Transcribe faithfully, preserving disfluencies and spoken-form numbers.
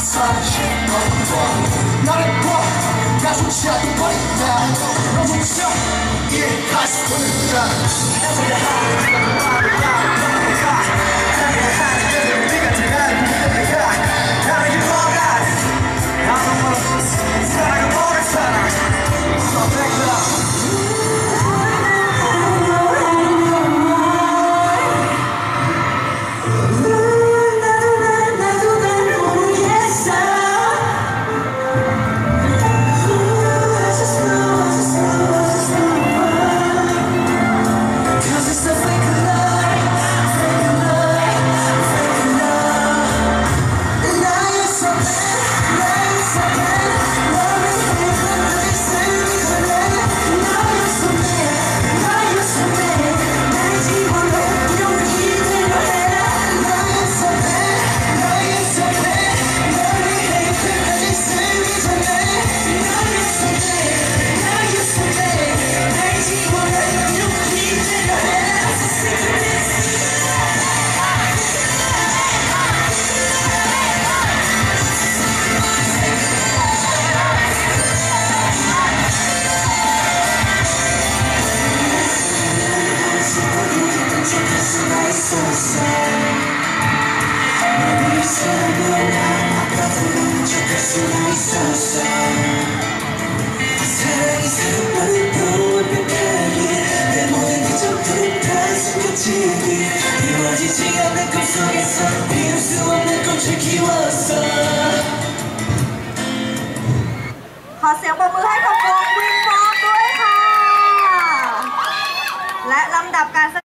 사라진 너와 나를 봐 나조차 또 버린다 너조차 이해할 수 없다 사랑이 사랑만을 완벽하게 내 모든 게 전부를 다 숨겨지기 이루어지지 않는 꿈속에서 피울 수 없는 꽃을 키웠어 ขอเสียงปรบมือให้กับวงวินฟอร์มด้วยค่ะและลำดับการ